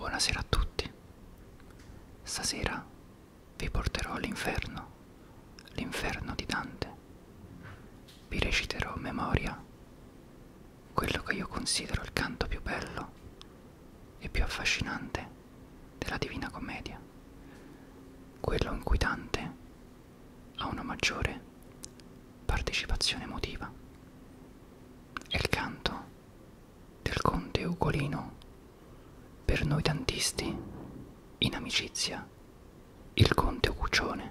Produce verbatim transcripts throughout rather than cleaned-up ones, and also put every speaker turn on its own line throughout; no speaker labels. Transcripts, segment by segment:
Buonasera a tutti. Stasera vi porterò all'inferno, l'inferno di Dante. Vi reciterò a memoria quello che io considero il canto più bello e più affascinante della Divina Commedia, quello in cui Dante ha una maggiore partecipazione emotiva. È il canto del conte Ugolino, per noi dantisti in amicizia il conte Uguccione.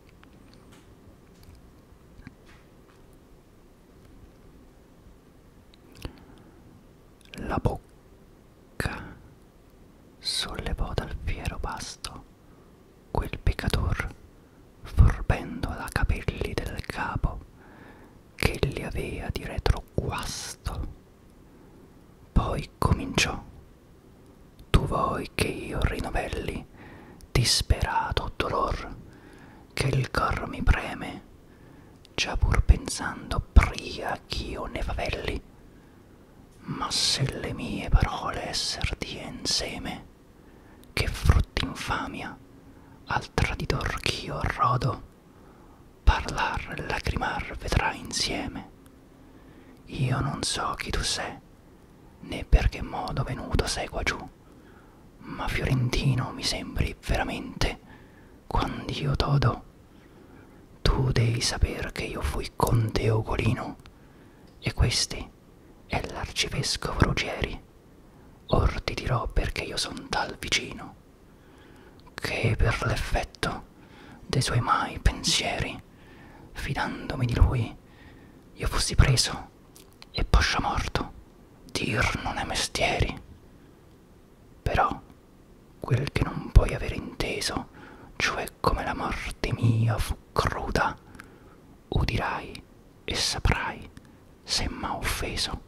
La bocca sollevò dal fiero pasto quel peccator, forbendo da capelli del capo che li avea di retro guasto. Poi cominciò: tu vuoi che io rinovelli disperato dolor che il cor mi preme, già pur pensando pria ch'io ne favelli. Ma se le mie parole esser die inseme, che frutti infamia al traditor ch'io rodo, parlar e lacrimar vedrà insieme. Io non so chi tu sei, né per che modo venuto sei qua giù, ma fiorentino mi sembri veramente quand'io t'odo. Tu devi saper che io fui conte Ugolino, e questi è l'arcivescovo Rugieri. Or ti dirò perché io son tal vicino, che per l'effetto de suoi mai pensieri, fidandomi di lui, io fossi preso e poscia morto, dir non è mestieri. Però quel che non puoi aver inteso, cioè come la morte mia fu cruda, udirai e saprai se m'ha offeso.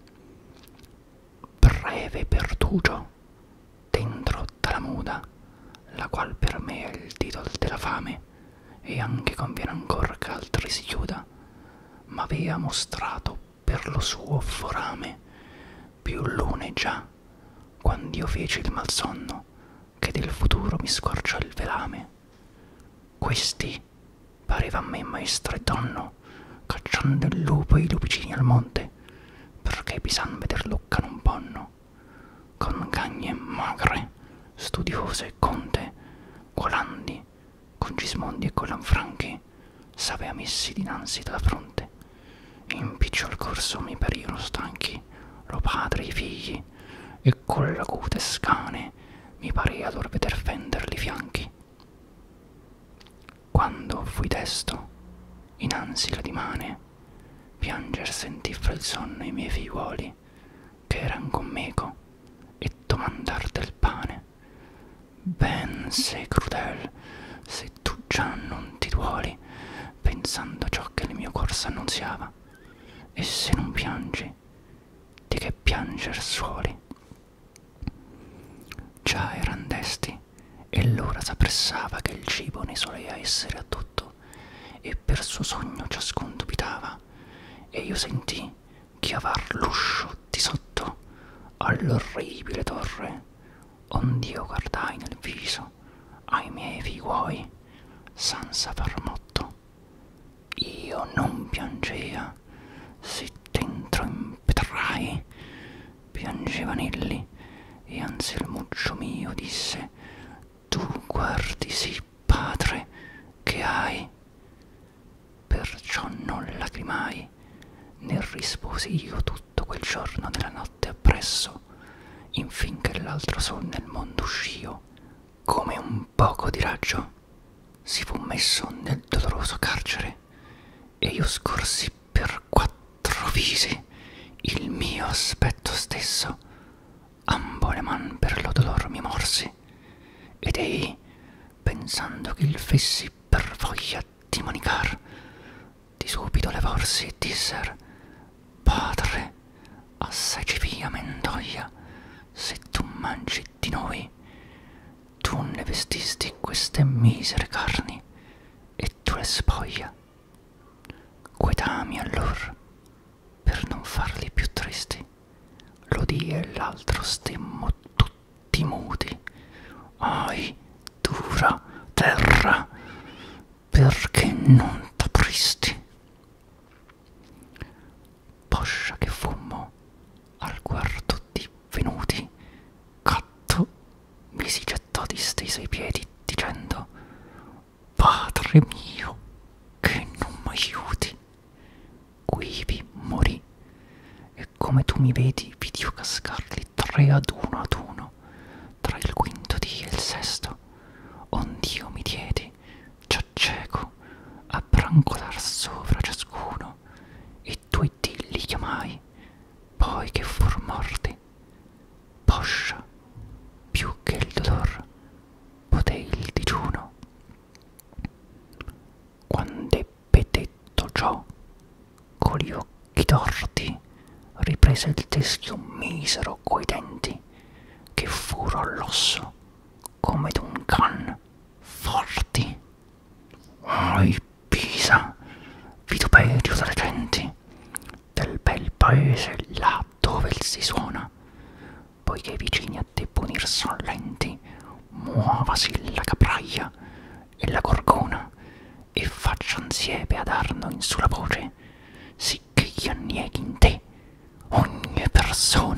Breve pertugio dentro dalla muda, la qual per me è il titol della fame, e anche conviene ancor che altri si chiuda, m'avea mostrato per lo suo forame più lune già, quand'io feci il malsonno che del futuro mi squarciò il velame. Questi pareva a me maestro e donno, cacciando il lupo e i lupicini al monte, perché pisan veder lucca non ponno, con cagne magre, studiose e conte, Colandi, con Gismondi e con Lanfranchi, s'avea messi dinanzi dalla fronte. In picciol corso mi parivano stanchi lo padre e i figli, e con l'acute scane mi parea lor veder fenderli i fianchi. Quando fui desto, innanzi la dimane, pianger sentì fra il sonno i miei figliuoli, che eran con meco, e domandar del pane. Ben sei crudel, se tu già non ti duoli, pensando ciò che il mio cor s'annunziava, e se non piangi, di che pianger suoli. Già eran desti, e l'ora s'appressava che il cibo ne solea essere a tutto, e per suo sogno ciascun dubitava, e io sentì chiavar l'uscio di sotto all'orribile torre, ond'io guardai nel viso ai miei figliuoi senza far motto. Io non piangea, se dentro impetrai, piangevan elli, e anzi il muccio mio disse: tu guardi sì, padre, che hai. Perciò non lacrimai, né risposi io tutto quel giorno nella notte appresso, infin che l'altro sol nel mondo uscio, come un poco di raggio si fu messo nel doloroso carcere, e io scorsi per quattro visi il mio aspetto stesso, ambo le man per lo dolor mi morsi, ed ei, pensando che il fessi per voglia di manicar, di subito levorsi e disser: padre, assai ci via mentoia, se tu mangi di noi. Tu ne vestisti queste misere carni, e tu le spoglia. Quetami allor, per non farli più tristi. L'udì e l'altro stemmo tutti tutti muti. Ahi, dura terra, perché non t'apristi? Poscia che fummo al guardo di venuti, Gatto mi si gettò disteso ai piedi dicendo: Padre mio, che non m'aiuti. Quivi morì, e come tu mi vedi vid'io cascarli tre ad uno ad uno, tra il quinto dì e il sesto, ond'io mi diedi, già cieco, a brancolar sovra ciascuno, e due dì li chiamai, poi che fur morti. Poscia, più che il dolor, potei il digiuno. Quand'ebbe detto ciò, con gli occhi torti, riprese il teschio misero coi denti, che furo all'osso come d'un can forti. Ahi, Pisa, vituperio delle genti, del bel paese là dove il si suona, poiché i vicini a te punir son lenti, muovasi la capraia e la gorgona, e faccian siepe ad Arno in su la voce, sicché gli annieghi in te ogni persona.